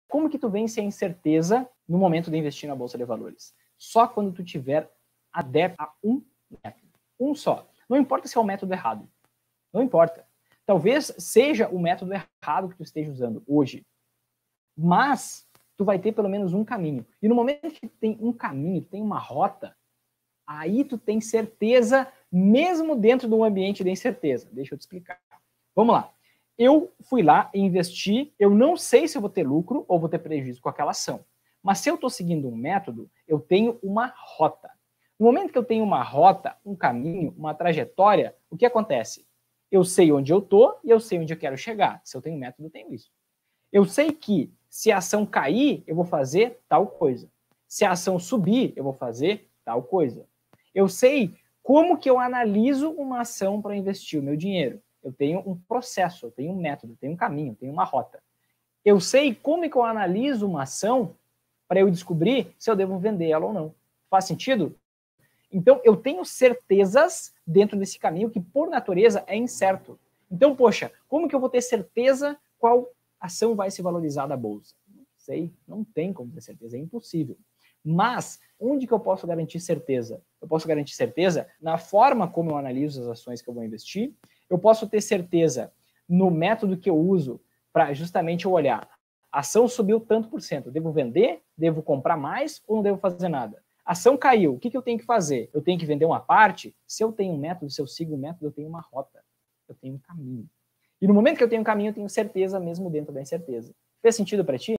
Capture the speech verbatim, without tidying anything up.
como que tu vence a incerteza no momento de investir na Bolsa de Valores? Só quando tu tiver adepto a um método. Um só. Não importa se é o método errado. Não importa. Talvez seja o método errado que tu esteja usando hoje. Mas tu vai ter pelo menos um caminho. E no momento que tem um caminho, tem uma rota, aí tu tem certeza, mesmo dentro de um ambiente de incerteza. Deixa eu te explicar. Vamos lá. Eu fui lá e investi, eu não sei se eu vou ter lucro ou vou ter prejuízo com aquela ação. Mas se eu estou seguindo um método, eu tenho uma rota. No momento que eu tenho uma rota, um caminho, uma trajetória, o que acontece? Eu sei onde eu estou e eu sei onde eu quero chegar. Se eu tenho método, eu tenho isso. Eu sei que se a ação cair, eu vou fazer tal coisa. Se a ação subir, eu vou fazer tal coisa. Eu sei como que eu analiso uma ação para investir o meu dinheiro. Eu tenho um processo, eu tenho um método, eu tenho um caminho, eu tenho uma rota. Eu sei como que eu analiso uma ação para eu descobrir se eu devo vender ela ou não. Faz sentido? Então, eu tenho certezas dentro desse caminho que, por natureza, é incerto. Então, poxa, como que eu vou ter certeza qual ação vai se valorizar da bolsa? Não sei, não tem como ter certeza, é impossível. Mas, onde que eu posso garantir certeza? Eu posso garantir certeza na forma como eu analiso as ações que eu vou investir. Eu posso ter certeza no método que eu uso para justamente eu olhar. A ação subiu tanto por cento, devo vender? Devo comprar mais ou não devo fazer nada? A ação caiu, o que, que eu tenho que fazer? Eu tenho que vender uma parte? Se eu tenho um método, se eu sigo um método, eu tenho uma rota. Eu tenho um caminho. E no momento que eu tenho um caminho, eu tenho certeza mesmo dentro da incerteza. Fez sentido para ti?